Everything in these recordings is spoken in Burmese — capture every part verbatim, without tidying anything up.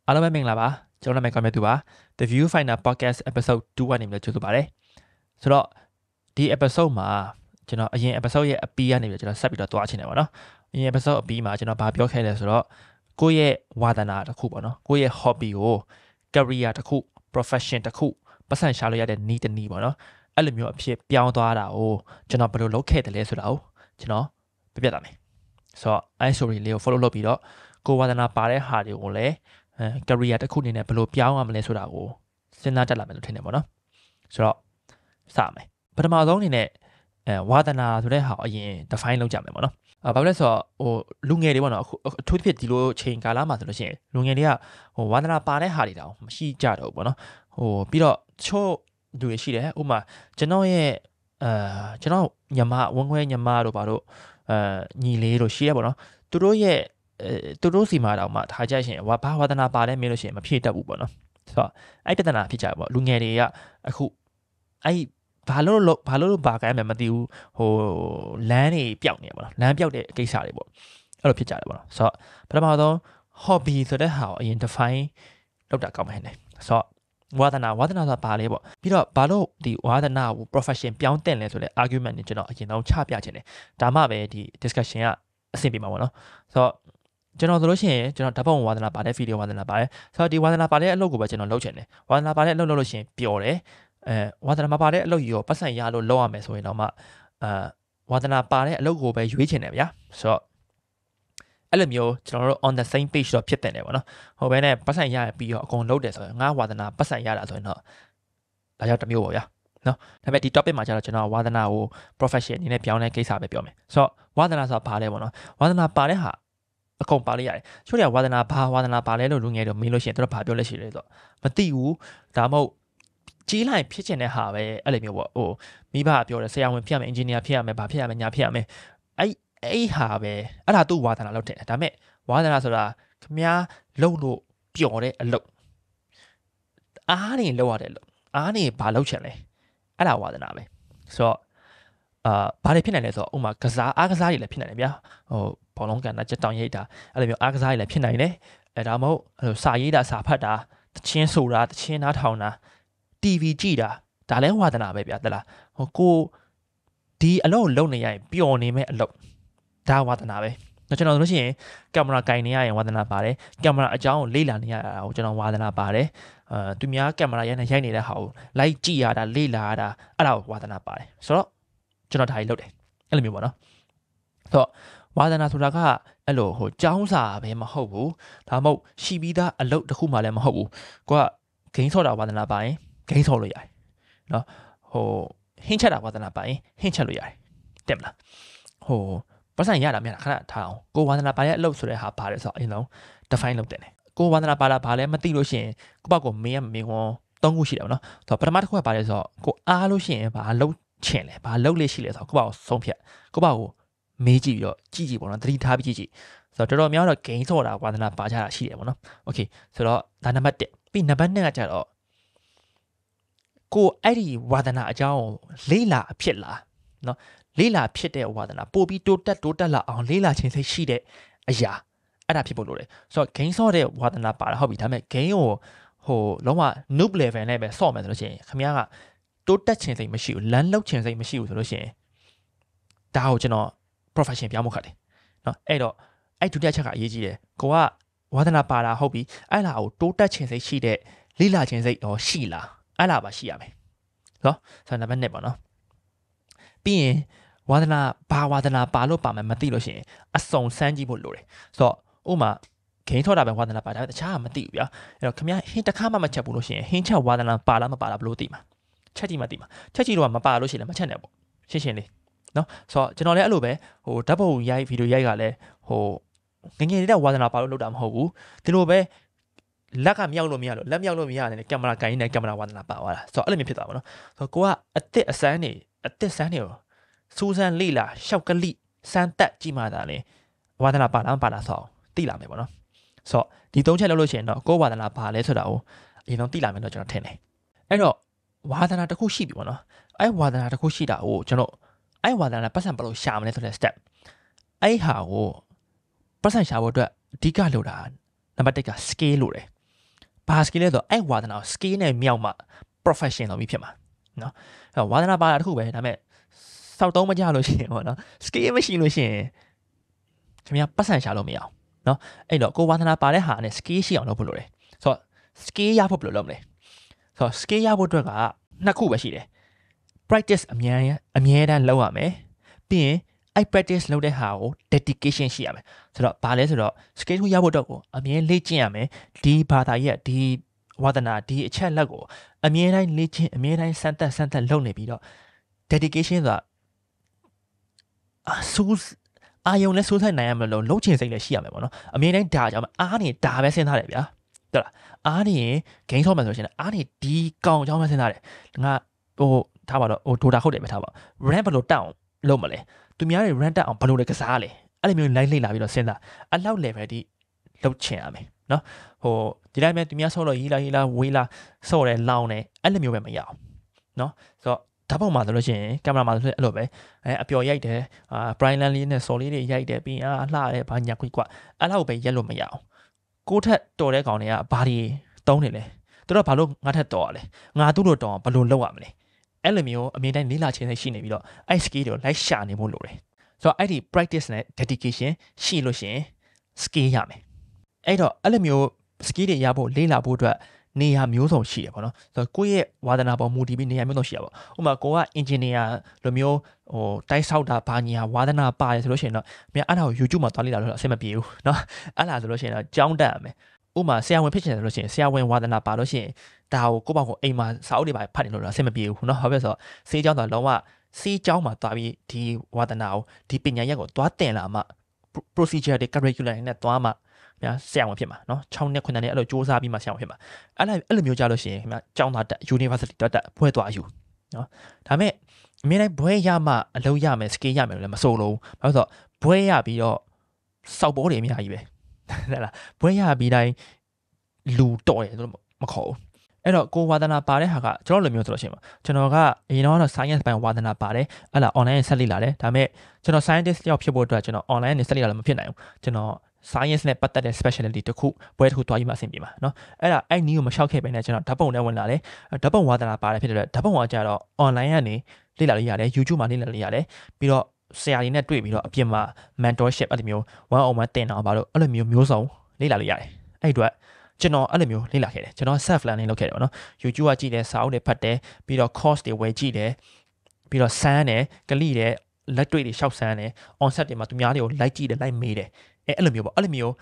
အားလုံးပဲမင်္ဂလာပါကျွန်တော်နာမည်ကောင်းမြတ်သူပါ The Viewfinder Podcast Episode twoကနေပြီးတော့ကြိုဆိုပါရစေဆိုတော့ဒီ episode မှာကျွန်တော်အရင် episode ရဲ့အပီးကနေပြီးတော့ကျွန်တော်ဆက်ပြီးတော့တွားချင်တယ်ပေါ့နော်အရင် episode အပီးမှာကျွန်တော်ဗာပြောခဲ့လဲဆိုတော့ကိုယ့်ရဲ့ဝါသနာတစ်ခုပေါ့နော်ကိုယ့်ရဲ့ hobby ကို career တစ်ခု profession တစ်ခုပတ်စံရှာလို့ရတဲ့နည်းတစ်နည်းပေါ့နော်အဲ့လိုမျိုးအဖြစ်ပြောင်းသွားတာကိုကျွန်တော်ဘယ်လိုလုပ်ခဲ့တယ်လဲဆိုတာကိုကျွန်တော်ပြပြတာမယ်ဆိုတော့ I story လေးကို follow လုပ်ပြီးတော့ကိုယ်ဝါသနာပါတဲ့ဟာတွေကိုလည်းအဲ career တစ်ခုအနေနဲ့ဘယ်လိုပြောင်းရမလဲဆိုတာကိုစဉ်းစားတတ်လာမယ်လို့ထင်တယ်ပေါ့နော်ဆိုတော့စမယ်ပထမဆုံးအနေနဲ့အဲဝါသနာဆိုတဲ့ဟာအရင် define လုပ်ကြမယ်ပေါ့နော်အဲဘာလို့လဲဆိုတော့ဟိုလူငယ်တွေပေါ့နော်အထူးသဖြင့်ဒီလိုချိန်ကာလမှာဆိုလို့ရှိရင်လူငယ်တွေကဟိုဝါသနာပါတဲ့ဟာတွေတောင်မရှိကြတော့ဘူးပေါ့နော်ဟိုပြီးတော့ချို့လူတွေရှိတယ်ဥပမာကျွန်တော်ရဲ့အဲကျွန်တော်ညီမဝန်းခွဲညီမတို့ဘာလို့အဲညီလေးတို့ရှိရပေါ့နော်သူတို့ရဲ့အဲသူတို့စီမှာတော့မှထားကြရှင်ဝါဘာဝါသနာပါလဲမင်းလို့ရှိရင်မဖြည့်တတ်ဘူးပေါ့နော်ဆိုတော့အဲ့ပြဿနာဖြစ်ကြပေါ့လူငယ်တွေကအခုအဲ့ဘာလို့လို့ဘာလို့လို့ဘာကမ်းမှမသိဘူးဟိုလမ်းတွေပျောက်နေပါတော့လမ်းပျောက်တဲ့ကိစ္စတွေပေါ့အဲ့လိုဖြစ်ကြတယ်ပေါ့နော်ဆိုတော့ပထမဆုံး hobby ဆိုတဲ့ဟာကိုအရင် define လုပ်တာကောင်းမယ်နဲ့ဆိုတော့ဝါသနာဝါသနာဆိုတာဘာလဲပေါ့ပြီးတော့ဘာလို့ဒီဝါသနာကို profession ပြောင်းတင်လဲဆိုတဲ့ argument တွေကျွန်တော်အရင်ဆုံးချပြချင်တယ်ဒါမှပဲဒီ discussion ကအဆင်ပြေမှာပေါ့နော်ဆိုတော့ကျွန်တော်ဆိုလို့ရှိရင်ကျွန်တော်ဓာတ်ပုံဝါသနာပါတဲ့ video ဝါသနာပါတယ်ဆိုတော့ဒီဝါသနာပါတဲ့အလုပ်ကိုပဲကျွန်တော်လုပ်ချင်တယ်ဝါသနာပါတဲ့အလုပ်လုပ်လို့ရှိရင်ပျော်တယ်အဲဝါသနာမပါတဲ့အလုပ်ကြီးရောပတ်စံရလို့လုပ်ရမယ်ဆိုရင်တော့မှအာဝါသနာပါတဲ့အလုပ်ကိုပဲရွေးချင်တယ်ဗျာဆိုတော့အဲ့လိုမျိုးကျွန်တော်တို့ on the same page တော့ဖြစ်တဲ့တယ်ပေါ့နော်ဟိုဘဲနဲ့ပတ်စံရပြီးတော့အကုန်လုပ်တယ်ဆိုရင်ငါဝါသနာပတ်စံရတာဆိုရင်တော့ဒါကြောင့်တစ်မျိုးပေါ့ဗျာနော်ဒါပေမဲ့ဒီ topic မှာကျတော့ကျွန်တော်ဝါသနာကို profession အနေနဲ့ပြောင်းတဲ့ကိစ္စပဲပြောမယ်ဆိုတော့ဝါသနာဆိုတာဘာလဲပေါ့နော်ဝါသနာပါတဲ့ဟာအကုန်ပါလိုက်ရတယ်ချို့တွေကဝါသနာဘာဝါသနာပါလဲလို့လူငယ်တို့မေးလို့ရှိရင်တို့ဘာပြောလဲရှိလဲဆိုတော့မသိဘူးဒါမှမဟုတ်ကြီးလိုက်ဖြစ်ချင်တဲ့ဟာပဲအဲ့လိုမျိုးပေါ့ဟိုမိဘပြောတယ်ဆရာဝန်ဖြစ်ရမယ် engineer ဖြစ်ရမယ်ဘာဖြစ်ရမယ်ညာဖြစ်ရမယ်အဲ့အဲ့ဟာပဲအဲ့ဒါသူ့ဝါသနာလို့ထင်တယ်ဒါပေမဲ့ဝါသနာဆိုတာခမားလုံလို့ပျော်တဲ့အလုပ်အားနေလောက်ရတဲ့အလုပ်အားနေဘာလုပ်ချင်လဲအဲ့ဒါဝါသနာပဲဆိုတော့အာဘာတွေဖြစ်နိုင်လဲဆိုတော့ဥမာကစားအားကစားတွေလည်းဖြစ်နိုင်တယ်ဗျာဟိုဘောလုံးကန်တာကြက်တောင်ရိပ်တာအဲ့လိုမျိုးအားကစားတွေလည်းဖြစ်နိုင်တယ်အဲဒါမှမဟုတ်ဟိုစာရေးတာစာဖတ်တာတချင်းဆိုတာတချင်းနားထောင်တာ တီဗီ ကြည့်တာဒါလည်းဝါသနာပဲဗျာတလားဟိုကိုဒီအလုပ်လုပ်နေရရင်ပျော်နေမဲ့အလုပ်ဒါဝါသနာပဲကျွန်တော်တို့လို့ရှိရင်ကင်မရာကင်နေရရင်ဝါသနာပါတယ်ကင်မရာအကြောင်းကိုလေ့လာနေရတာကိုကျွန်တော်ဝါသနာပါတယ်အဲသူများကင်မရာရိုက်နေရိုက်နေတဲ့ဟာကိုလိုက်ကြည့်ရတာလေ့လာရတာအဲ့ဒါကိုဝါသနာပါတယ်ဆိုတော့ကျွန်တော်ဒါကြီးလုပ်တယ်အဲ့လိုမျိုးပေါ့နော်ဆိုတော့ဝါသနာဆိုတာကအဲ့လိုဟိုចောင်းစာပဲမဟုတ်ဘူးဒါမှမဟုတ်ရှိပြီးသားအလုပ်တစ်ခုမှလည်းမဟုတ်ဘူးကိုကဂိမ်းဆော့တာဝါသနာပါရင်ဂိမ်းဆော့လို့ရတယ်နော်ဟိုဟင်းချက်တာဝါသနာပါရင်ဟင်းချက်လို့ရတယ်တက်မလားဟိုပတ်စံရတာမြန်ခဏထားအောင်ကိုဝါသနာပါရဲ့အလုပ်ဆိုတဲ့ဟာဘာလဲဆိုတော့အရင်ဆုံး define လုပ်တယ်ကိုဝါသနာပါတာဘာလဲမသိလို့ရှိရင်ကိုပေါ့ကိုမေးရမေးခွန်းသုံးခုရှိတယ်ပေါ့နော်ဆိုတော့ပထမတစ်ခုကဘာလဲဆိုတော့ကိုအားလို့ရှိရင်ဘာလုပ်ချင်လဲဘာလုပ်လေးရှိလဲဆိုတော့ကိုပေါ့ကိုဆုံးဖြတ်ကိုပေါ့ကိုမေးကြည့်ပြီးတော့ကြည့်ကြည့်ပေါ့နော်သတိထားပြီးကြည့်ကြည့်ဆိုတော့တော်တော်များတော့ gain ဆော့တာဝါသနာပါကြတာရှိတယ်ပေါ့နော်โอเคဆိုတော့ဒါနံပါတ်oneပြီးနံပါတ်twoကကျတော့ကိုအဲ့ဒီဝါသနာအကြောင်းလေးလာဖြစ်လာနော်လေးလာဖြစ်တဲ့ဝါသနာပို့ပြီးတိုးတက်တိုးတက်လာအောင်လေးလာခြင်းစိတ်ရှိတဲ့အရာအဲ့ဒါဖြစ်ဖို့လိုတယ်ဆိုတော့ gain ဆော့တဲ့ဝါသနာပါတာဟုတ်ပြီဒါပေမဲ့ gain ကိုဟိုလုံးဝ noob level နဲ့ပဲဆော့မယ်ဆိုလို့ရှိရင်ခင်ဗျားကတိုးတက်ခြင်းစိတ်မရှိဘူးလမ်းလောက်ခြင်းစိတ်မရှိဘူးဆိုလို့ရှိရင်ဒါကိုကျွန်တော် profession ပြောင်းဖို့ခက်တယ်နော်အဲ့တော့အဲ့ဒုတိယချက်ကအရေးကြီးတယ်ကိုကဝါသနာပါတာဟုတ်ပြီအဲ့လာကိုတိုးတက်ခြင်းစိတ်ရှိတဲ့လေးလာခြင်းစိတ်တော့ရှိလားအဲ့လာပါရှိရမယ်နော်ဆိုတော့နံပါတ်oneပေါ့နော်ပြီးရင်ဝါသနာဘာဝါသနာပါလို့ပါမယ်မသိလို့ရှိရင်အစုံစမ်းကြည့်ဖို့လိုတယ်ဆိုတော့ဥမာဂိမ်းထောက်တာပဲဝါသနာပါဒါပေမဲ့တခြားကမသိဘူးဗျာအဲ့တော့ခင်ဗျားဟင်းတစ်ခါမှမချက်ဘူးလို့ရှိရင်ဟင်းချက်ဝါသနာပါလားမပါလားဘယ်လိုသိမှာချက်ကြည့်မှသိမှာချက်ကြည့်တော့မပါလို့ရှိရင်လည်းမချက်နဲ့ပေါ့ရှင်းရှင်းလေးနော်ဆိုတော့ကျွန်တော်လည်းအဲ့လိုပဲဟိုဓာတ်ပုံရိုက်ဗီဒီယိုရိုက်ကလည်းဟိုငငယ်လေးတဲ့ဝါသနာပါလို့လုပ်တာမဟုတ်ဘူးဒီလိုပဲလက်ကမြောက်လို့မရလို့လက်မြောက်လို့မရတယ်ကင်မရာကင်နေကင်မရာဝါသနာပါသွားတာဆိုတော့အဲ့လိုမျိုးဖြစ်သွားပါတော့ဆိုတော့ကိုကအစ်စ်အစမ်းနေအစ်စ်စမ်းနေကိုစူးစမ်းလေ့လာရှောက်ကလိစမ်းတက်ကြည့်မှသာလေဝါသနာပါလားမပါလားဆိုတော့သိလာမယ်ပေါ့နော်ဆိုတော့ဒီသုံးချက်လုပ်လို့ရှိရင်တော့ကိုဝါသနာပါလဲဆိုတာကိုအရင်ဆုံးသိလာမယ်လို့ကျွန်တော်ထင်တယ်အဲ့တော့ဝါသနာတစ်ခုရှိပြီပေါ့နော်အဲ့ဝါသနာတစ်ခုရှိတာကိုကျွန်တော်အဲ့ဝါသနာပတ်စံဘယ်လိုရှာမလဲဆိုတဲ့ step အဲ့ဟာကိုပတ်စံရှာဖို့အတွက်အဓိကလိုတာနံပါတ်oneက scale လို့တယ်ဘာ skill လဲဆိုအဲ့ဝါသနာ skill နဲ့မြောက်မှ profession တော့ပြီးဖြစ်မှာနော်အဲ့ဝါသနာပါတာတခုပဲဒါပေမဲ့စောက်သုံးမကြလို့ရှိရင်ပေါ့နော် skill မရှိလို့ရှိရင်ခင်ဗျာပတ်စံရှာလို့မရအောင်နော်အဲ့တော့ကိုဝါသနာပါတဲ့ဟာနဲ့ skill ရှိအောင်လုပ်ဖို့လိုတယ်ဆိုတော့ skill ရဖို့ဘယ်လိုလုပ်မလဲဆိုတော့ skill ရဖို့အတွက်ကနှစ်ခုပဲရှိတယ် practice အများအများတန်းလုပ်ရမယ်ပြီးရင်အဲ့ practice လုပ်တဲ့ဟာကို dedication ရှိရမယ်ဆိုတော့ဘာလဲဆိုတော့ skill ကိုရဖို့အတွက်ကိုအမြဲလေ့ကျင့်ရမယ်ဒီဘာသာရဲ့ဒီဝါသနာဒီအချက်လက်ကိုအမြဲတမ်းလေ့ကျင့်အမြဲတမ်းစမ်းသပ်စမ်းသပ်လုပ်နေပြီးတော့ dedication ဆိုတာအဆူအာယုံနဲ့စိုးဆိုင်နိုင်ရမလို့လုံးချင်စိတ်လည်းရှိရမယ်ပေါ့နော်အမြဲတမ်းဒါကြောင့်အားနေဒါပဲစဉ်းစားတယ်ဗျာဟုတ်လားအားနေရင် gain ဆော့မယ်ဆိုရှင်အားနေဒီကောင်ကြောင့်ပဲစဉ်းစားတယ်ငါဟိုထားပါတော့ဟို data ဟုတ်တယ်ပဲထားပါ rank ဘယ်လိုတက်အောင်လုပ်မလဲသူများတွေ rank တက်အောင်ဘယ်လိုလဲကစားလဲအဲ့လိုမျိုး live လေ့လာပြီးတော့စဉ်းစားအလောက် level ဒီလုပ်ချင်ရမယ်နော်ဟိုဒီတိုင်းပဲသူများဆော့လို့ရေးလာရေးလာဝေးလာဆော့တယ်လောင်းတယ်အဲ့လိုမျိုးပဲမရအောင်နော်ဆိုတော့ဓာတ်ပုံမှာဆိုလို့ရှိရင်ကင်မရာမှာဆိုအဲ့လိုပဲအဲအပျော်ရိုက်တယ်အာ prime line လေးနဲ့စော်လေးတွေရိုက်တယ်ပြီးရင်အာလှတယ်ဘာညာခွိကွာအဲ့လောက်ပဲရက်လို့မရအောင်ကိုထက်တော်တဲ့ကောင်တွေကဘာတွေတုံးနေလဲသူတို့ဘာလို့ငါထက်တော်ရလဲငါသူ့လိုတော်ဘယ်လိုလုပ်ရမလဲအဲ့လိုမျိုးအမြင်တိုင်းလေးလာခြင်းရှိနေပြီးတော့အဲ့ skill တွေကိုလိုက်ရှာနေဖို့လိုတယ်ဆိုတော့အဲ့ဒီ practice နဲ့ dedication ရှိလို့ရှိရင် skill ရမယ်အဲ့တော့အဲ့လိုမျိုး skill တွေရဖို့လေးလာဖို့အတွက်နေရာမျိုးစုံရှိရပါတော့ဆိုတော့ကိုယ့်ရဲ့ဝါသနာပေါ်မူတည်ပြီးနေရာမျိုးစုံရှိရပါဥပမာကိုက engineer လိုမျိုးဟိုတိုက်ဆောက်တာဘာညာဝါသနာပါတယ်ဆိုလို့ရှိရင်တော့မြန်အဲ့ဒါကို YouTube မှာသွားလေ့လာလို့အဆင်မပြေဘူးเนาะအဲ့ဒါဆိုလို့ရှိရင်တော့ကြောင်းတက်ရမယ်ဥပမာဆရာဝန်ဖြစ်ချင်တယ်ဆိုလို့ရှိရင်ဆရာဝန်ဝါသနာပါလို့ရှိရင်ဒါကိုကိုယ့်ဘောင်ကိုအိမ်မှာစာအုပ်တွေပါဖတ်နေလို့တော့အဆင်မပြေဘူးเนาะဟုတ်ပြီဆိုတော့ဆေးကြောင်းတော့လုံးဝဆေးကြောင်းမှာသွားပြီးဒီဝါသနာကိုဒီပညာရပ်ကိုသွားတင်လာမှ procedure တွေ curriculum တွေနဲ့သွားမှများဆရာဝန်ဖြစ်မှာเนาะ၆နှစ်ခုနှစ်နှစ်အဲ့လိုစူးစမ်းပြီးမှဆရာဝန်ဖြစ်မှာအဲ့လိုအဲ့လိုမျိုးကြလို့ရှိရင်ခင်ဗျာကျောင်းသားတက် university တက်တက်ဘွဲသွားယူเนาะဒါပေမဲ့အမြဲတမ်းဘွဲရမှအလုပ်ရမယ် skill ရမယ်လို့လည်းမဆိုလို့ဘာလို့ဆိုတော့ဘွဲရပြီးတော့စောက်ပေါ်တွေအများကြီးပဲဟုတ်လားဘွဲရပြီးတိုင်းလူတော်တယ်လို့မခေါ်ဘူးအဲ့တော့ကိုဝါသနာပါတဲ့ဟာကကျွန်တော်လိုမျိုးဆိုလို့ရှိရင်ကျွန်တော်ကအရင်တော့ science ပိုင်းဝါသနာပါတယ်အဲ့လား online ဆက်လေ့လာတယ်ဒါပေမဲ့ကျွန်တော် scientist ရောက်ဖြစ်ဖို့အတွက်ကျွန်တော် online နဲ့ဆက်လေ့လာလို့မဖြစ်နိုင်ဘူးကျွန်တော်science နဲ့ပတ်သက်တဲ့ specialty တခုဘွဲတစ်ခုတွားပြီးမှအဆင်ပြေမှာเนาะအဲ့ဒါအဲ့နီးကိုမလျှောက်ခဲ့ပဲနဲ့ကျွန်တော်ဓာတ်ပုံနဲ့ဝင်လာတယ်ဓာတ်ပုံဝါသနာပါတယ်ဖြစ်တဲ့ဓာတ်ပုံကကြတော့ online ကနေလေ့လာလို့ရတယ် YouTube မှာလေ့လာလို့ရတယ်ပြီးတော့ဆရာတွေနဲ့တွေ့ပြီးတော့အပြင်မှာ mentorship အဲ့လိုမျိုး one on one တင်တာပါလို့အဲ့လိုမျိုးမျိုးစုံလေ့လာလို့ရတယ်အဲ့အတွက်ကျွန်တော်အဲ့လိုမျိုးလေ့လာခဲ့တယ်ကျွန်တော် self learning လုပ်ခဲ့တယ်ပေါ့နော် YouTube ကကြည့်တယ်စာအုပ်တွေဖတ်တယ်ပြီးတော့ course တွေဝယ်ကြည့်တယ်ပြီးတော့စမ်းတယ်ကလိတယ်လက်တွေ့တွေရှောက်စမ်းတယ် on set တွေမှာသူများတွေကို like ကြည့်တယ် like မေးတယ်အဲအဲ့လိုမျိုးပေါ့အဲ့လိုမျိုး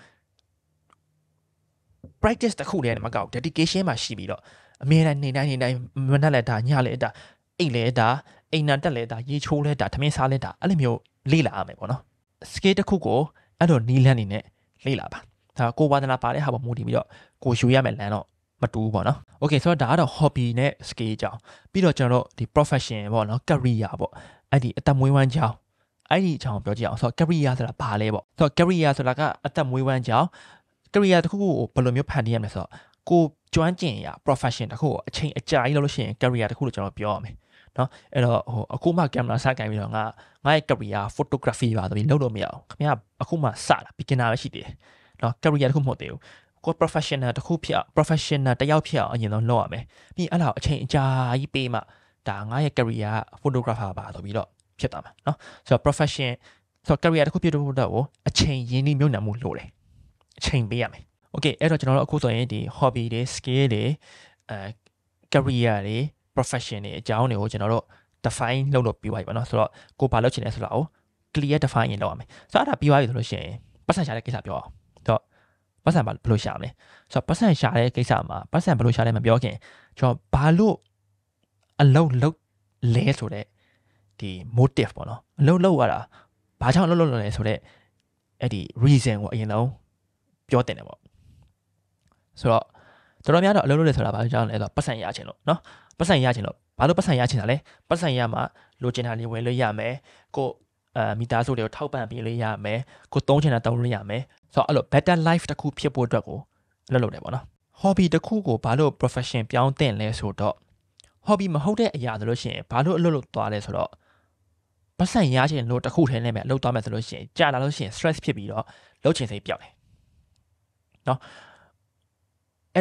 practice တစ်ခုတည်းနဲ့မကောက် dedication မှာရှိပြီးတော့အမြဲတမ်းနေတိုင်းနေတိုင်းမနှက်လက်တာညလက်တာအိတ်လဲတာအိမ်နာတက်လဲတာရေချိုးလဲတာထမင်းစားလဲတာအဲ့လိုမျိုးလေ့လာရမယ်ပေါ့နော် skill တစ်ခုကိုအဲ့လိုနီးလန်းနေနဲ့လေ့လာပါဒါကိုဝါသနာပါတဲ့ဟာပေါ်မူတည်ပြီးတော့ကိုယူရမယ်လမ်းတော့မတူဘူးပေါ့နော် okay ဆိုတော့ဒါကတော့ hobby နဲ့ skill ကြောင်းပြီးတော့ကျွန်တော်တို့ဒီ profession ပေါ့နော် career ပေါ့အဲ့ဒီအသက်မွေးဝမ်းကြောင်းအဲ့ဒီအကြောင်းပြောကြည့်အောင်ဆိုတော့ career ဆိုတာဘာလဲပေါ့ဆိုတော့ career ဆိုတာကအသက်မွေးဝမ်းကြောင်း career တစ်ခုကိုဘယ်လိုမျိုးဖန်တီးရမလဲဆိုတော့ကိုကျွမ်းကျင်ရာ profession တစ်ခုကိုအချိန်အကြာကြီးလုပ်လို့ရှိရင် career တစ်ခုလို့ကျွန်တော်ပြောရမယ်နော်အဲ့တော့ဟိုအခုမှ camera စကင်ပြီးတော့ငါငါရဲ့ career photography ပါဆိုပြီးလုပ်လို့မရအောင်ခင်ဗျာအခုမှစတာ beginner ပဲရှိသေးတယ်နော် career တစ်ခုမဟုတ်သေးဘူးကို professional တစ်ခုဖြစ် professional တယောက်ဖြစ်အောင်အရင်ဆုံးလုပ်ရမယ်ပြီးအဲ့လောက်အချိန်အကြာကြီးပေးမှဒါငါရဲ့ career photographer ပါဆိုပြီးတော့ဖြစ်သွားမှာနော်ဆိုတော့ profession ဆိုတော့ career တစ်ခုဖြစ်ဖို့တော့အချိန်ရင်းနှီးမြှုပ်နှံမှုလိုတယ်အချိန်ပေးရမယ် okay အဲ့တော့ကျွန်တော်တို့အခုဆိုရင်ဒီ hobby တွေ skill တွေအဲ career တွေ profession တွေအကြောင်းတွေကိုကျွန်တော်တို့ define လုပ်လို့ပြီးသွားပြီပေါ့နော်ဆိုတော့ကိုဘာလုပ်ချင်လဲဆိုတာကို clear define ရင်လုပ်ရမယ်ဆိုတော့အဲ့ဒါပြီးသွားပြီဆိုလို့ရှိရင်ပတ်စံရှာတဲ့ကိစ္စပြောအောင်ဆိုတော့ပတ်စံဘယ်လိုရှာမလဲဆိုတော့ပတ်စံရှာတဲ့ကိစ္စမှာပတ်စံဘယ်လိုရှာလဲမပြောခင်ကျွန်တော်ဘာလို့အလုပ်လုပ်လဲဆိုတဲ့ဒီ motive ပေါ့နော်အလုပ်လုပ်ရတာဘာကြောင့်အလုပ်လုပ်လဲဆိုတဲ့အဲ့ဒီ reason ကိုအရင်ဆုံးပြောတင်တယ်ပေါ့ဆိုတော့တော်တော်များတော့အလုပ်လုပ်လဲဆိုတာဘာကြောင့်လဲဆိုတော့ပတ်စံရချင်လို့နော်ပတ်စံရချင်လို့ဘာလို့ပတ်စံရချင်တာလဲပတ်စံရမှာလိုချင်တာလေးဝင်လို့ရမယ်ကိုအဲမိသားစုတွေကိုထောက်ပံ့ပေးလို့ရမယ်ကိုသုံးချင်တာသုံးလို့ရမယ်ဆိုတော့အဲ့လို better life တစ်ခုဖြစ်ဖို့အတွက်ကိုအလုပ်လုပ်တယ်ပေါ့နော် hobby တစ်ခုကိုဘာလို့ profession ပြောင်းတင်လဲဆိုတော့ hobby မဟုတ်တဲ့အရာဆိုလို့ရှိရင်ဘာလို့အလုပ်လုပ်သွားလဲဆိုတော့ပတ်စံရချင်လို့တစ်ခုထဲနဲ့ပဲအလုပ်သွားမယ်ဆိုလို့ရှိရင်ကြာလာလို့ရှိရင် stress ဖြစ်ပြီးတော့လုပ်ချင်စိတ်ပျောက်တယ်နော်အဲ့တော့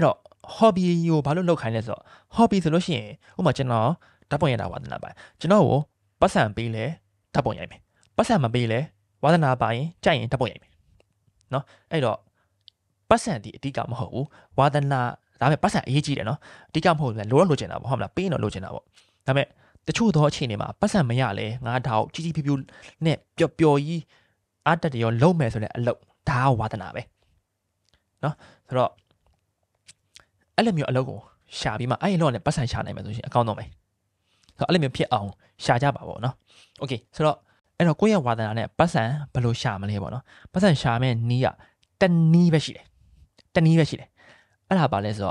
hobby ကိုဘာလို့လောက်ခိုင်းလဲဆိုတော့ hobby ဆိုလို့ရှိရင်ဥပမာကျွန်တော်ဓာတ်ပုံရိုက်တာဝါသနာပါကျွန်တော်ကိုပတ်စံပေးလဲဓာတ်ပုံရိုက်မယ်ပတ်စံမပေးလဲဝါသနာပါရင်ကြိုက်ရင်ဓာတ်ပုံရိုက်မယ်နော်အဲ့တော့ပတ်စံဒီအဓိကမဟုတ်ဘူးဝါသနာဒါပေမဲ့ပတ်စံအရေးကြီးတယ်နော်အဓိကမဟုတ်ဘူးလေလိုတော့လိုချင်တာပေါ့ဟုတ်မလားပေးတော့လိုချင်တာပေါ့ဒါပေမဲ့တချို့သောအခြေအနေမှာပတ်စံမရလဲငါဒါကိုကြီးကြီးပြူပြူနဲ့ပျော်ပျော်ကြီးအားတက်တရောလုံးမယ်ဆိုတဲ့အလုပ်ဒါကဝါသနာပဲနော်ဆိုတော့အဲ့လိုမျိုးအလုပ်ကိုရှာပြီးမှအဲ့ဒီလောက်နဲ့ပတ်စံရှာနိုင်မယ်ဆိုရင်အကောင်းဆုံးပဲဆိုတော့အဲ့လိုမျိုးဖြစ်အောင်ရှာကြပါပေါ့နော်โอเคဆိုတော့အဲ့တော့ကိုယ့်ရဲ့ဝါသနာနဲ့ပတ်စံဘယ်လိုရှာမလဲပေါ့နော်ပတ်စံရှာမဲ့နီးကတနည်းပဲရှိတယ်တနည်းပဲရှိတယ်အဲ့ဒါပါလဲဆိုတော့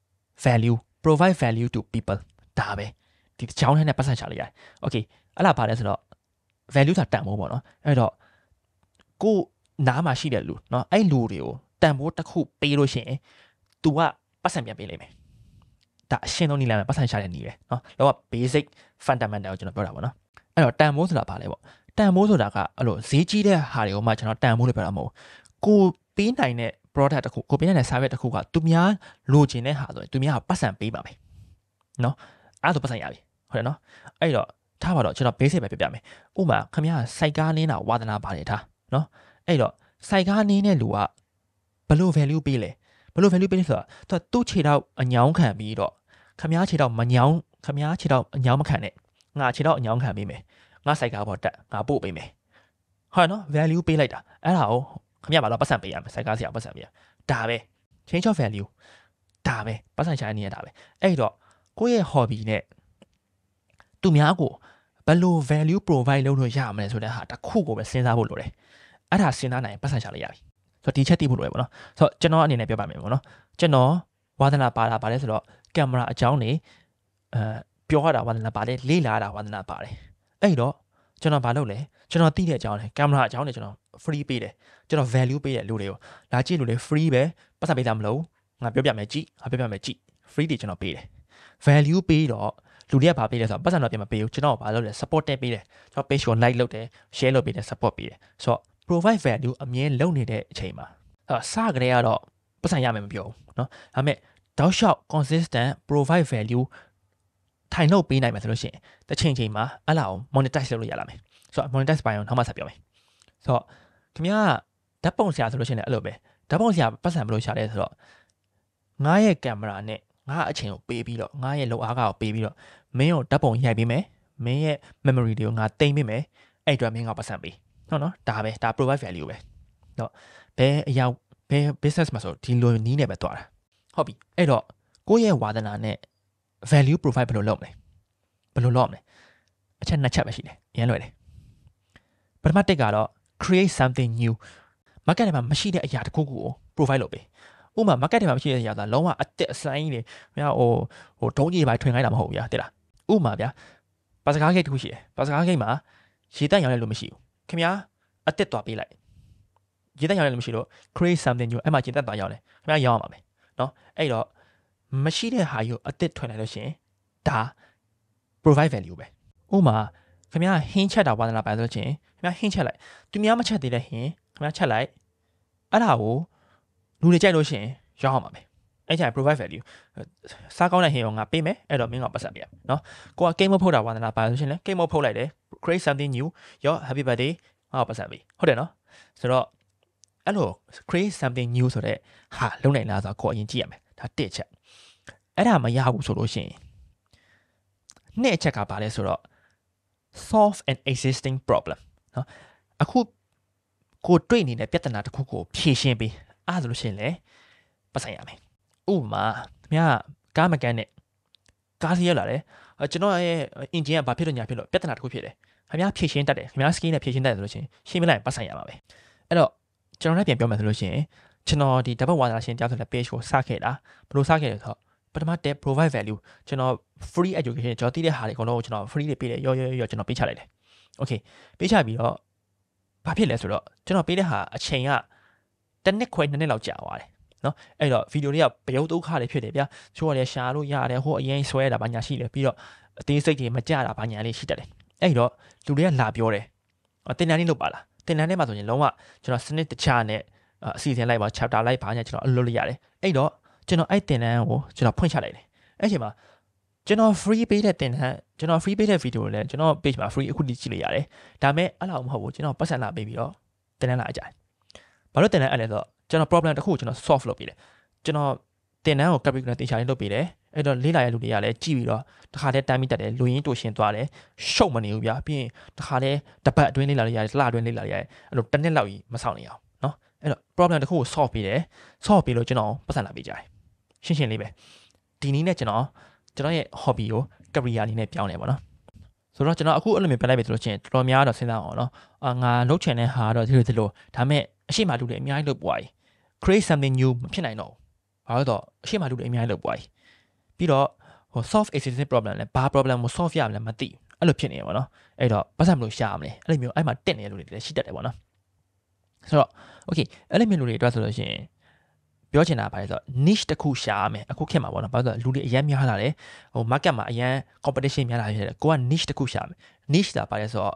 value provide value to people ဒါပဲဒီချောင်းနဲ့ပတ်စံရှာလိုက်ရတယ်โอเคအဲ့ဒါပါလဲဆိုတော့ value ဆိုတာတန်ဖိုးပေါ့နော်အဲ့တော့ကိုနားမှာရှိတဲ့လူเนาะအဲ့လူတွေကိုတန်ဖိုးတစ်ခုပေးလို့ရှိရင် तू ကပတ်စံပြန်ပေးလိမ့်မယ်ဒါအရှင်းဆုံးနည်းလမ်းပဲပတ်စံရှာတဲ့နည်းပဲเนาะလောက basic fundamental ကိုကျွန်တော်ပြောတာပေါ့နော်အဲ့တော့တန်ဖိုးဆိုတာဘာလဲပေါ့တန်ဖိုးဆိုတာကအဲ့လိုဈေးကြီးတဲ့ဟာတွေကိုမှကျွန်တော်တန်ဖိုးလို့ပြောတာမဟုတ်ကိုပေးနိုင်တဲ့ product တစ်ခုကိုပေးနိုင်တဲ့ service တစ်ခုကသူများလိုချင်တဲ့ဟာဆိုရင်သူများကပတ်စံပေးပါမယ်เนาะအဲ့ဒါဆိုပတ်စံရပြီဟုတ်တယ်เนาะအဲ့တော့ထားပါတော့ကျွန်တော် basic ပဲပြပြမယ်ဥပမာခင်ဗျားစိုက်ကားနင်းတာဝါသနာပါတယ်ထားเนาะအဲ့တော့စိုက်ကားနင်းတဲ့လူကဘယ်လို value ပေးလဲဘယ်လို value ပေးလဲဆိုတော့သူ့ခြေထောက်အညောင်းခံပြီးတော့ခမားခြေထောက်မညောင်းခမားခြေထောက်အညောင်းမခံနဲ့ငါခြေထောက်အညောင်းခံပေးမယ်ငါစိုက်ကားပေါ်တက်ငါပို့ပေးမယ်ဟုတ်နော် value ပေးလိုက်တာအဲ့ဒါကိုခမားဘာလို့ပတ်စံပေးရမလဲစိုက်ကားဆရာပတ်စံပေးရဒါပဲ change of value ဒါပဲပတ်စံရှာနေရတာပဲအဲ့တော့ကိုယ့်ရဲ့ hobby နဲ့သူများကိုဘယ်လို value provide လုပ်လို့ရမလဲဆိုတဲ့ဟာတစ်ခုကိုပဲစဉ်းစားဖို့လိုတယ်အဲ့ဒါစဉ်းစားနိုင်ပတ်စံရှာလိုက်ရပြီဆိုတော့ဒီချက်သိဖို့လိုရပါတော့ဆိုတော့ကျွန်တော်အနေနဲ့ပြောပါမယ်ပေါ့နော်ကျွန်တော်ဝါသနာပါတာပါတယ်ဆိုတော့ကင်မရာအကြောင်းနေအဲပြောရတာဝါသနာပါတယ်လေးလာတာဝါသနာပါတယ်အဲ့တော့ကျွန်တော်ဘာလုပ်လဲကျွန်တော်သိတဲ့အကြောင်းလေကင်မရာအကြောင်းနေကျွန်တော် free ပေးတယ်ကျွန်တော် value ပေးတဲ့လူတွေကိုလာကြည့်လို့လေ free ပဲပတ်စံပေးတာမလို့ငါပြောပြမယ်ကြည့်ငါပြောပြမယ်ကြည့် free တွေကျွန်တော်ပေးတယ် value ပေးတော့လူတွေကဘာပေးလဲဆိုတော့ပတ်စံတော့ပြန်မပေးဘူးကျွန်တော်ဘာလုပ်လဲ support တက်ပေးတယ်ကျွန်တော် page ကို like လုပ်တယ် share လုပ်ပေးတယ် support ပေးတယ်ဆိုတော့ provide value အမြဲလုပ်နေတဲ့အချိန်မှာအဲစကြတဲ့ကတော့ပတ်စံရမယ်မပြောဘူးเนาะဒါပေမဲ့တောက်လျှောက် consistent provide value ထိုင်လို့ပေးနိုင်မှာဆိုလို့ရှိရင်တစ်ချိန်ချိန်မှာအဲ့လာကို monetize လုပ်လို့ရလာမယ်ဆိုတော့ monetize ပိုင်းအောင်နောက်မှဆက်ပြောမယ်ဆိုတော့ခင်ဗျားဓာတ်ပုံဆရာဆိုလို့ရှိရင်အဲ့လိုပဲဓာတ်ပုံဆရာပတ်စံဘယ်လိုရှာလဲဆိုတော့ငါရဲ့ကင်မရာနဲ့ငါအချိန်ကိုပေးပြီးတော့ငါရဲ့လောက်အားကကိုပေးပြီးတော့မင်းကိုဓာတ်ပုံရိုက်ပေးမယ်မင်းရဲ့ memory တွေကိုငါသိမ်းပေးမယ်အဲ့အတွက်မင်းကပတ်စံပေးဟုတ်နော်ဒါပဲဒါ provide value ပဲတော့ဘယ်အရာဘယ် business မှာဆိုဒီလိုနီးနေပဲတွားတာဟုတ်ပြီအဲ့တော့ကိုယ့်ရဲ့ဝါသနာနဲ့ value provide ဘယ်လိုလုပ်မလဲဘယ်လိုလုပ်မလဲအချက်နှစ်ချက်ပဲရှိတယ်အရင်လွယ်တယ်ပထမတစ်ကတော့ create something new market ထဲမှာမရှိတဲ့အရာတစ်ခုခုကို provide လုပ်ပေးဥပမာ market ထဲမှာမရှိတဲ့အရာကလုံးဝအတက်အဆိုင်ကြီးတွေဟိုဟိုဒုံးကြီးပိုင်းထွင်ခိုင်းတာမဟုတ်ဘူးဗျာတိလားဥပမာဗျာပါစကားဂိတ်တစ်ခုရှိတယ်ပါစကားဂိတ်မှာရေတက်ရောင်းရလို့မရှိဘူးခင်ဗျာအတက်သွားပေးလိုက်ရေတက်ရောင်းရလို့မရှိလို့ create something new အဲ့မှာရေတက်သွားရောင်းတယ်ခင်ဗျာရောင်းရမှာပဲเนาะအဲ့တော့မရှိတဲ့ဟာကိုအတက်ထွင်လိုက်လို့ရှိရင်ဒါ provide value ပဲဥပမာခင်ဗျာဟင်းချက်တာဝါသနာပါဆိုလို့ချင်းခင်ဗျာဟင်းချက်လိုက်သူများမချက်သေးတဲ့ဟင်းခင်ဗျာချက်လိုက်အဲ့ဒါကိုလူတွေကြိုက်လို့ရှိရင်ရောင်းအောင်ပါပဲအဲ့ကျရင် provide value စားကောင်းတဲ့ဟင်းကိုငါပေးမယ်အဲ့တော့မင်းကပတ်စံပေးရမယ်เนาะကိုက game မဖုတ်တာဝါသနာပါဆိုရှင်လဲ game မဖုတ်လိုက်တယ် create something new ရော happy birthday ငါ့ကိုပတ်စံပေးဟုတ်တယ်เนาะဆိုတော့အဲ့လို create something new ဆိုတဲ့ဟာလုံးနိုင်လားဆိုတော့ကိုအရင်ကြည့်ရမယ်ဒါတစ်ချက်အဲ့ဒါမရဘူးဆိုလို့ရှိရင်နှစ်အချက်ကဘာလဲဆိုတော့ solve an existing problem เนาะအခုကိုတွေ့နေတဲ့ပြဿနာတစ်ခုကိုဖြေရှင်းပေးအဲ့ဒါဆိုလို့ရှိရင်လေပတ်ဆိုင်ရမယ်ဥပမာခင်ဗျာကားမကန်နဲ့ကားစီးရောက်လာတယ်ကျွန်တော်ရဲ့ engine ကဘာဖြစ်လို့ညာဖြစ်လို့ပြဿနာတစ်ခုဖြစ်တယ်ခင်ဗျာဖြေရှင်းတတ်တယ်ခင်ဗျာ skill နဲ့ဖြေရှင်းတတ်တယ်ဆိုလို့ရှိရင်ရှင်းမလိုက်ပတ်ဆိုင်ရမှာပဲအဲ့တော့ကျွန်တော်လည်းပြန်ပြောမယ်ဆိုလို့ရှိရင်ကျွန်တော်ဒီဓာတ်ပုံဝါသနာရှင်တရားဆိုတဲ့ page ကိုစခဲ့တာဘယ်လိုစခဲ့လဲဆိုတော့ပထမတက် provide value ကျွန်တော် free education ကျွန်တော်သိတဲ့ဟာတွေအကုန်လုံးကိုကျွန်တော် free တွေပေးတယ်ရောရောရောကျွန်တော်ပေးချလိုက်တယ် okay ပေးချပြီးတော့ဘာဖြစ်လဲဆိုတော့ကျွန်တော်ပေးတဲ့ဟာအချိန်ကတစ်နှစ်ခွဲနှစ်နှစ်လောက်ကြာသွားတယ်နော်အဲ့တော့ဗီဒီယိုတွေကဘယုတ်ဒုက္ခတွေဖြစ်တယ်ဗျာချိုးရတယ်ရှာလို့ရတယ်ဟိုအရင်ဆွဲတာဘာညာရှိတယ်ပြီးတော့အသေးစိတ်တွေမကြတာဘာညာလေးရှိတတ်တယ်အဲ့တော့လူတွေကလာပြောတယ်တင်တန်းလေးလုပ်ပါလားတင်တန်းထဲမှာဆိုရင်လုံးဝကျွန်တော်စနစ်တခြားနဲ့အစီအစဉ်လိုက်ပါ chapter လိုက်ပါညာကျွန်တော်အလုပ်လုပ်ရတယ်အဲ့တော့ကျွန်တော်အဲ့တင်တန်းကိုကျွန်တော်ဖွင့်ချလိုက်တယ်အဲ့ချိန်မှာကျွန်တော် free ပေးတဲ့တင်တန်းကျွန်တော် free ပေးတဲ့ video လည်းကျွန်တော် page မှာ free အခုထိကြည့်လို့ရတယ်ဒါပေမဲ့အဲ့လောက်မဟုတ်ဘူးကျွန်တော်ပတ်စံလာပေးပြီးတော့တင်တန်းလာကြတယ်ဘာလို့တင်တန်းအဲ့လဲဆိုတော့ကျွန်တော် problem တစ်ခုကိုကျွန်တော် solve လုပ်ပေးတယ်ကျွန်တော်တင်တန်းကို copy နဲ့တင်ချလေးလုပ်ပေးတယ်အဲ့တော့လေးလာရလူတွေကလည်းကြည့်ပြီးတော့တခါတည်းတိုင်းမိတက်တယ်လူရင်းတူရှင်သွားတယ်ရှုပ်မနေဘူးဗျာပြီးရင်တခါတည်းတပတ်အတွင်းလေးလာရရတယ်တစ်လအတွင်းလေးလာရရတယ်အဲ့လိုတစ်နှစ်လောက်ကြီးမဆောင်နေအောင်နော်အဲ့တော့ problem တစ်ခုကို solve ပေးတယ် solve ပေးလို့ကျွန်တော်ပတ်စံလာပေးကြတယ်ရှင်းရှင်းလေးပဲဒီနည်းနဲ့ကျွန်တော်ကျွန်တော်ရဲ့ hobby ကို career အနေနဲ့ပြောင်းတယ်ပေါ့နော်ဆိုတော့ကျွန်တော်အခုအဲ့လိုမျိုးပြန်လိုက်ပြီဆိုလို့ချင်းတော်တော်များတော့စဉ်းစားအောင်နော်အာငါလုပ်ချင်တဲ့ဟာတော့ဒီလိုဒီလိုဒါပေမဲ့အရှိမတူတယ်အများကြီးလုပ်ပွားကြီး create something new မဖြစ်နိုင်တော့ဘူးဘာလို့တော့အရှိမတူတယ်အများကြီးလုပ်ပွားကြီးပြီးတော့ဟို solve existing problem လဲဘာ problem ကို solve ရမလဲမသိအဲ့လိုဖြစ်နေရပါတော့အဲ့တော့ဘာသာမလို့ရှာမလဲအဲ့လိုမျိုးအဲ့မှာတက်နေတဲ့လူတွေလည်းရှိတတ်တယ်ပေါ့နော်ဆိုတော့ okay အဲ့လိုမျိုးလူတွေအတွက်ဆိုလို့ရှိရင်ပြောချင်တာပါလေဆိုတော့ niche တစ်ခုရှာရမယ်အခုခေတ်မှာပေါ့နော်ဘာလို့လဲလူတွေအများများလာတယ်ဟို market မှာအများ competition များလာဖြစ်တယ်ကိုက niche တစ်ခုရှာမယ် niche တာပါလေဆိုတော့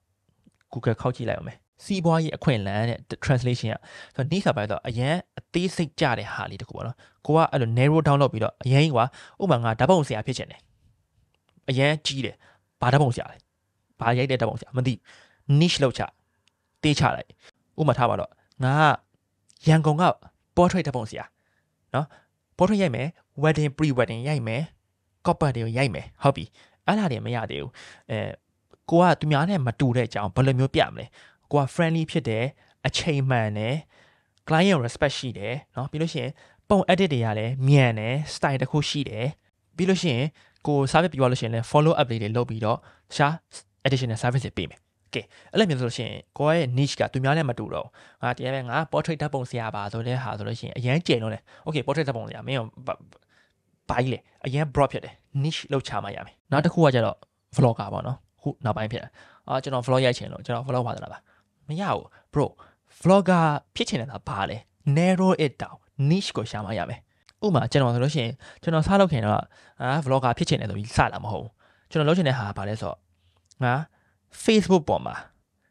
Google ခောက်ကြည့်လိုက်အောင်မယ်စီးပွားရေးအခွင့်အလမ်းတဲ့ translation ကဆိုတော့ niche တာပါလေဆိုတော့အရင်အသေးစိတ်ကြတဲ့ဟာလေးတစ်ခုပေါ့နော်ကိုကအဲ့လို narrow down လုပ်ပြီးတော့အရင်ကဥပမာငါဓာတ်ပုံဆရာဖြစ်ချင်တယ်အရင်ကြီးတယ်ဘာဓာတ်ပုံဆရာလဲဘာရိုက်တဲ့ဓာတ်ပုံဆရာမသိ niche လောက်ချတေးချလိုက်ဥပမာထားပါတော့ငါကရန်ကုန်ကportrait ဓာတ်ပုံဆရာနော် portrait ရိုက်မယ် wedding pre wedding ရိုက်မယ် corporate တွေကိုရိုက်မယ်ဟုတ်ပြီအဲ့ဒါတွေမရသေးဘူးအဲကိုကသူများနဲ့မတူတဲ့အကြောင်းဘယ်လိုမျိုးပြမလဲကိုက friendly ဖြစ်တယ်အချိန်မှန်တယ် client respect ရှိတယ်နော်ပြီးလို့ရှိရင်ပုံ edit တွေကလည်းမြန်တယ် style တစ်ခုရှိတယ်ပြီးလို့ရှိရင်ကို service ပြောလို့ရှိရင်လည်း follow up လေးတွေလုပ်ပြီးတော့ရှား additional service တွေပေးမယ်ကဲအဲ့လိုမျိုးဆိုလို့ရှိရင်ကိုယ့်ရဲ့ niche ကသူများနဲ့မတူတော့ငါတရားပဲငါ portrait ဓာတ်ပုံဆရာပါဆိုတဲ့ဟာဆိုလို့ရှိရင်အရန်ကျယ်လို့လေ okay portrait ဓာတ်ပုံဆရာမင်းဘာကြီးလေအရန် broad ဖြစ်တယ် niche လောက်ချမှရမယ်နောက်တစ်ခုကကျတော့ vlogger ပေါ့နော်ခုနောက်ပိုင်းဖြစ်တယ်အာကျွန်တော် vlog ရိုက်ချင်လို့ကျွန်တော် vlog ပါသလားပါမရဘူး bro vlogger ဖြစ်ချင်တာဘာလဲ narrow it down niche ကိုရှာမှရမယ်ဥပမာကျွန်တော်ဆိုလို့ရှိရင်ကျွန်တော်စလုပ်ခင်တော့အာ vlogger ဖြစ်ချင်တယ်ဆိုပြီးစလာမဟုတ်ဘူးကျွန်တော်လုပ်ချင်တဲ့ဟာဘာလဲဆိုတော့ငါFacebook ပေါ်မှာ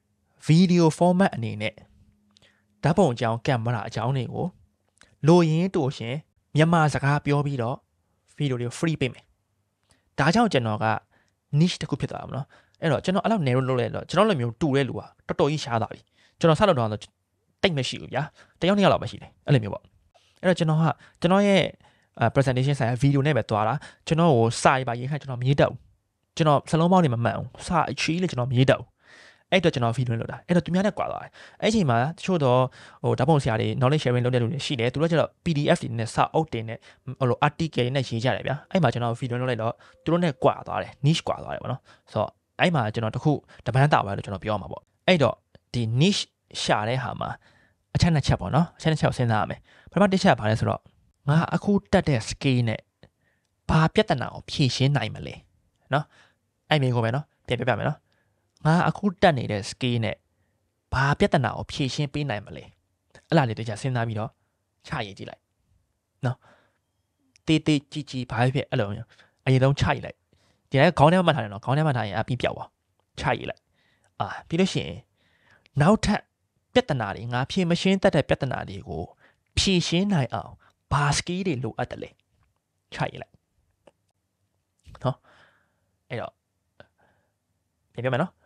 video format အနေနဲ့ဓာတ်ပုံအကြောင်းကင်မရာအကြောင်းတွေကိုလိုရင်းတူရှင်မြန်မာစကားပြောပြီးတော့ video တွေကို free ပေးမယ်ဒါကြောင့်ကျွန်တော်က niche တစ်ခုဖြစ်သွားမှာနော်အဲ့တော့ကျွန်တော်အဲ့လောက် narrow လုပ်လိုက်တော့ကျွန်တော်လိုမျိုးတူတဲ့လူကတော်တော်ကြီးရှားသွားပြီကျွန်တော်ဆက်လုပ်တော့ဆိုတိတ်မရှိဘူးဗျာတယောက်နှစ်ယောက်လောက်ပဲရှိတယ်အဲ့လိုမျိုးပေါ့အဲ့တော့ကျွန်တော်ကကျွန်တော်ရဲ့ presentation ဆိုင်ရာ video နဲ့ပဲသွားတာကျွန်တော်ကိုစာရေးပါရေးခိုင်းကျွန်တော်မရေးတတ်ဘူးကျွန်တော်စလုံးပေါင်းနေမမှန်ဘူးစာအချီးလေကျွန်တော်မရေးတတ်ဘူးအဲ့တော့ကျွန်တော် video လုပ်တာအဲ့တော့သူများနဲ့ကွာသွားတယ်အဲ့ချိန်မှာတချို့တော့ဟိုဓာတ်ပုံဆရာတွေ knowledge sharing လုပ်တဲ့လူတွေရှိတယ်သူတို့ကျတော့ P D F တွေနဲ့စာအုပ်တွေနဲ့ဟိုလို article တွေနဲ့ရေးကြတယ်ဗျာအဲ့မှာကျွန်တော် video လုပ်လိုက်တော့သူတို့နဲ့ကွာသွားတယ် niche ကွာသွားတယ်ပေါ့နော်ဆိုတော့အဲ့မှာကျွန်တော်တခုတပန်းတာပါလို့ကျွန်တော်ပြောမှာပေါ့အဲ့တော့ဒီ niche ရှာတဲ့ဟာမှာအချက်နှစ်ချက်ပေါ့နော်အချက်နှစ်ချက်ကိုစဉ်းစားရမယ်ပထမတစ်ချက်ဘာလဲဆိုတော့ငါအခုတက်တဲ့ scale နဲ့ဘာပြဿနာကိုဖြေရှင်းနိုင်မလဲနော်အဲ့မင်းကိုပဲနော်ပြန်ပြပြမယ်နော်ငါအခုတက်နေတဲ့ scale နဲ့ဘာပြဿနာကိုဖြေရှင်းပေးနိုင်မလဲအဲ့လားလေးတခြားစဉ်းစားပြီးတော့ချရေးကြည့်လိုက်နော်တေးတေးကြီးကြီးဘာဖြစ်အဲ့လိုမျိုးအရင်ဆုံးချရေးလိုက်ဒီတိုင်းခေါင်းထဲမှာမှတ်ထားတယ်နော်ခေါင်းထဲမှာထားရင်အပြီးပြောက်သွားချရေးလိုက်အာပြီးလို့ရှိရင်နောက်ထပ်ပြဿနာတွေငါဖြေမရှင်းတတ်တဲ့ပြဿနာတွေကိုဖြေရှင်းနိုင်အောင်ဘာ skill တွေလိုအပ်တယ်လဲချရေးလိုက်နော်အဲ့တော့ပြန်ပြမယ်နော်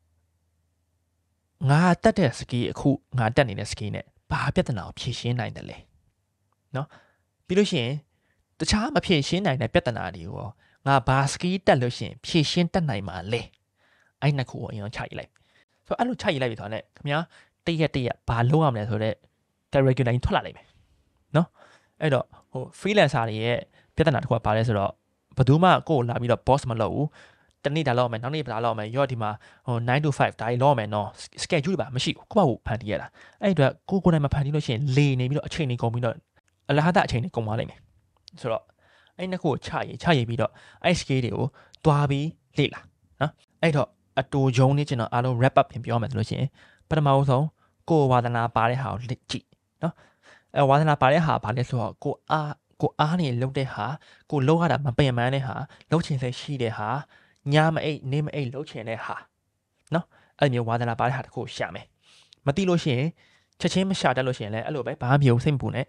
ငါတက်တဲ့ skill အခုငါတက်နေတဲ့ skill နဲ့ဘာပြဿနာကိုဖြေရှင်းနိုင်တယ်လဲနော်ပြီးလို့ရှိရင်တခြားမဖြေရှင်းနိုင်တဲ့ပြဿနာတွေကိုငါဘာ skill တက်လို့ရှိရင်ဖြေရှင်းတတ်နိုင်မှာလဲအဲ့နှစ်ခုကိုအရင်ချရေးလိုက်ဆိုတော့အဲ့လိုချရေးလိုက်ပြီဆိုတော့ねခင်ဗျာတရက်တရက်ဘာလုပ်ရမလဲဆိုတော့ character line ထွက်လာလိမ့်မယ်နော်အဲ့တော့ဟို freelancer တွေရဲ့ပြဿနာတစ်ခုကဘာလဲဆိုတော့ဘယ်သူမှကိုယ်လာပြီးတော့ boss မလုပ်ဘူးတနေ့ဒါလောက်မယ်နောက်နေ့ဒါလောက်မယ်ရော့ဒီမှာဟိုnine to five ဒါကြီးလောက်မယ်နော် schedule ပါမရှိဘူးကိုယ့်ဘာကိုဖန်တီးရတာအဲ့အတွက်ကိုကိုယ်တိုင်မဖန်တီးလို့ရှိရင်လေနေပြီးတော့အချိန်တွေကုန်ပြီးတော့အလားတအချိန်တွေကုန်သွားလိမ့်မယ်ဆိုတော့အဲ့နှစ်ခုကိုချရေးချရေးပြီးတော့အဲ့ skill တွေကိုတွားပြီးလေ့လာနော်အဲ့တော့အတူယုံနေကျွန်တော်အားလုံး wrap up ပြင်ပြောမယ်ဆိုလို့ရှိရင်ပထမဆုံးကိုဝါသနာပါတဲ့ဟာကိုကြည့်နော်အဲဝါသနာပါတဲ့ဟာဘာလဲဆိုတော့ကိုအားကိုအားနေလုပ်တဲ့ဟာကိုလုပ်ရတာမပင်ပန်းတဲ့ဟာလုပ်ချင်စိတ်ရှိတဲ့ဟာညမအိတ်နေမအိတ်လုပ်ချင်တဲ့ဟာနော်အဲ့မျိုးဝါသနာပါတဲ့ဟာတခုရှာမယ်မသိလို့ရှိရင်ချက်ချင်းမရှာတတ်လို့ရှိရင်လည်းအဲ့လိုပဲဘာမှမပြောစိတ်မပူနဲ့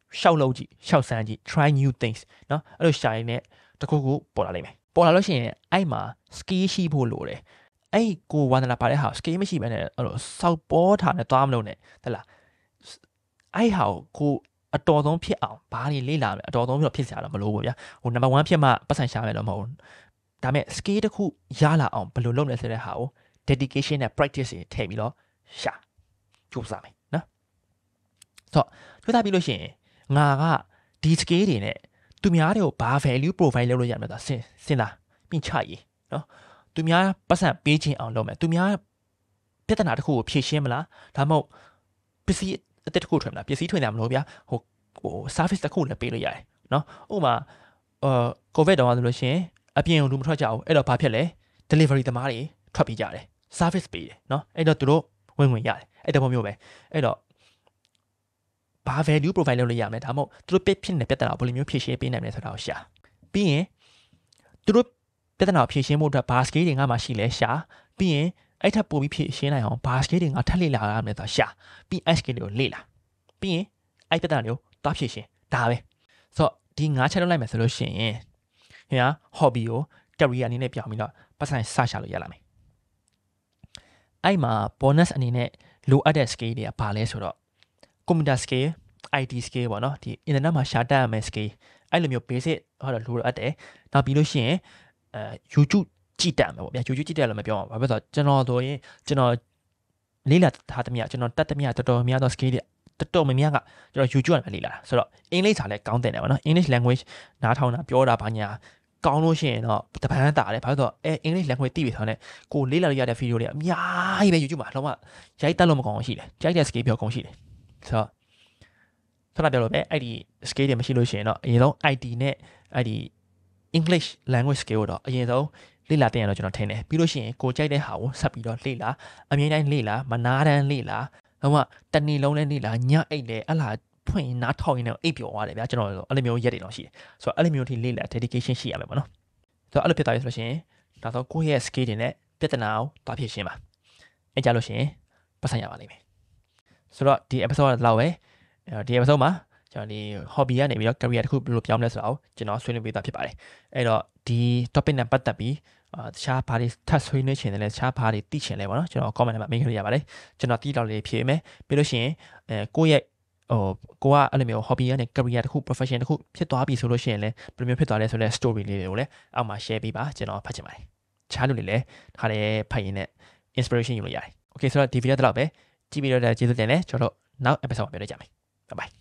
ရှောက်လို့ကြည့်ရှောက်စမ်းကြည့် try new things နော်အဲ့လိုရှာရင်းနဲ့တခုခုပေါ်လာလိမ့်မယ်ပေါ်လာလို့ရှိရင်အဲ့မှာ skill ရှိဖို့လိုတယ်အဲ့ကိုဝါသနာပါတဲ့ဟာ skill မရှိဘဲနဲ့အဲ့လိုစောက်ပေါ်ထားနဲ့သွားမလို့နဲ့ဟုတ်လားအဲ့ဟာကိုအတော်ဆုံးဖြစ်အောင်ဘာတွေလေ့လာမယ်အတော်ဆုံးဖြစ်ဖြစ်စရာတော့မလိုဘူးဗျာဟို number one ဖြစ်မှပတ်စံရှာမယ်တော့မဟုတ်ဘူးဒါပေမဲ့ skill တစ်ခုရလာအောင်ဘယ်လိုလုပ်လဲဆိုတဲ့ဟာကို dedication နဲ့ practice တွေထည့်ပြီးတော့ရှာကြိုးစားမယ်နော်ဆိုတော့ကြိုးစားပြီးလို့ရှိရင်ငါကဒီ skill တွေနဲ့သူများတွေကိုဘာ value provide လုပ်လို့ရမှာလဲစဉ်းစဉ်းစားပြင်ချရေးနော်သူများပတ်စံပေးခြင်းအောင်လုပ်မယ်သူများပြဿနာတစ်ခုကိုဖြေရှင်းမလားဒါမှမဟုတ်ပစ္စည်းအသက်တစ်ခုထွင်မလားပစ္စည်းထွင်တယ်မလို့ဗျာဟိုဟို service တစ်ခုလည်းပေးလို့ရတယ်နော်ဥပမာအာ covid တောင်ဆိုလို့ရှိရင်အပြင်လူမထွက်ကြဘူးအဲ့တော့ဘာဖြစ်လဲ delivery သမားတွေထွက်ပြေးကြတယ် service ပေးတယ်နော်အဲ့တော့သူတို့ဝင်ဝင်ရတယ်အဲ့တဘောမျိုးပဲအဲ့တော့ဘာ value provide လုပ်လို့ရမလဲဒါမှမဟုတ်သူတို့ပြဖြစ်နေတဲ့ပြဿနာကိုဘယ်လိုမျိုးဖြေရှင်းပေးနိုင်မလဲဆိုတာကိုရှာပြီးရင်သူတို့ပြဿနာကိုဖြေရှင်းဖို့အတွက်ဘာ skill တွေငါမှရှိလဲရှာပြီးရင်အဲ့ထပ်ပို့ပြီးဖြေရှင်းနိုင်အောင်ဘာ skill တွေငါထပ်လေ့လာရမယ်ဆိုတာရှာပြီးအဲ့ skill တွေကိုလေ့လာပြီးရင်အဲ့ပြဿနာတွေကိုသွားဖြေရှင်းဒါပဲဆိုတော့ဒီငါးချက်လုပ်လိုက်မယ်ဆိုလို့ရှိရင်ဟင် hobby ကို career အနေနဲ့ပြောင်းပြီးတော့ပတ်စံစရှာလို့ရလာမယ်အဲ့မှာ bonus အနေနဲ့လိုအပ်တဲ့ skill တွေကဘာလဲဆိုတော့ computer skill I T skill ပေါ့နော်ဒီ internet မှာရှာတတ်ရမယ့် skill အဲ့လိုမျိုး basic ဟောတော့လိုအပ်တယ်နောက်ပြီးလို့ရှိရင်အဲ YouTube ကြည့်တတ်မှာပေါ့ဗျာ YouTube ကြည့်တတ်လို့မပြောပါဘူးဘာဖြစ်လို့ဆိုတော့ကျွန်တော်တို့ရင်ကျွန်တော်လေးလာထားသမျှကျွန်တော်တတ်သမျှတော်တော်များသော skill တွေတော်တော်များများကကျွန်တော် YouTube ကနေလေးလာဆိုတော့အင်္ဂလိပ်စာလည်းကောင်းတယ်နော် English language နားထောင်တာပြောတာဘာညာကောင်းလို့ရှိရင်တော့တပန်းတာတယ်ဘာလို့ဆိုတော့အဲ English language သိပြီဆိုတော့ကိုလေးလာလို့ရတဲ့ video တွေအများကြီးပဲ YouTube မှာလုံးဝရိုက်တက်လို့မကောင်းအောင်ရှိတယ်ကြိုက်တဲ့ skill ပြောကောင်းရှိတယ်ဆိုတော့ဆက်လာပြောလို့ပဲအဲ့ဒီ skill တွေမရှိလို့ရှိရင်တော့အရင်ဆုံး I T နဲ့အဲ့ဒီ English language skill တော့အရင်ဆုံးလေ့လာတင်ရတော့ကျွန်တော်ထင်တယ်ပြီးလို့ရှိရင်ကိုကြိုက်တဲ့ဟာကိုဆက်ပြီးတော့လေ့လာအမြဲတမ်းလေ့လာမနာတမ်းလေ့လာတော့မှတနေ့လုံးလည်းလေ့လာညအိတ်လည်းအလားဖွင့်နားထောင်ရင်တော့အိပ်ပျော်သွားတယ်ဗျာကျွန်တော်အဲ့လိုမျိုးရက်တွေတော့ရှိတယ်ဆိုတော့အဲ့လိုမျိုးထိလေ့လာ dedication ရှိရမယ်ပေါ့နော်ဆိုတော့အဲ့လိုဖြစ်သွားပြီဆိုလို့ရှိရင်ဒါဆိုကိုယ့်ရဲ့ skill တွေနဲ့ပြဿနာကိုသွားဖြေရှင်းပါအဲ့ကြလို့ရှိရင်ပတ်ဆိုင်ရပါလိမ့်မယ်ဆိုတော့ဒီ episode တော့ပဲဒီ episode မှာကျွန်တော်ဒီ hobby ကနေပြီးတော့ career တစ်ခုဘယ်လိုပြောင်းလဲဆိုတာကိုကျွန်တော်ဆွေးနွေးပေးတာဖြစ်ပါတယ်အဲ့တော့ဒီ topic နဲ့ပတ်သက်ပြီးအာတခြားဘာတွေထပ်ဆွေးနွေးချင်တယ်လဲတခြားဘာတွေသိချင်လဲပေါ့နော်ကျွန်တော် comment ထဲမှာ make လို့ရပါတယ်ကျွန်တော်တီးတော့လေးဖြေမယ်ပြီးလို့ရှိရင်အဲကိုယ့်ရဲ့ဟိုကိုကအဲ့လိုမျိုး hobby နဲ့ career တစ်ခု profession တစ်ခုဖြစ်သွားပြီဆိုလို့ရှိရင်လည်းဘယ်လိုမျိုးဖြစ်သွားလဲဆိုတဲ့ story လေးတွေကိုလည်းအောက်မှာ share ပေးပါကျွန်တော်ဖတ်ချင်ပါတယ်တခြားလူတွေလည်းခါလေးဖတ်ရင်းနဲ့ inspiration ယူလို့ရတယ် okay ဆိုတော့ဒီ video တော့ပဲကြည့်ပြီးတော့ကျေးဇူးတင်တယ်ကျွန်တော်တို့နောက် episode မှာပြန်တွေ့ကြမယ် bye bye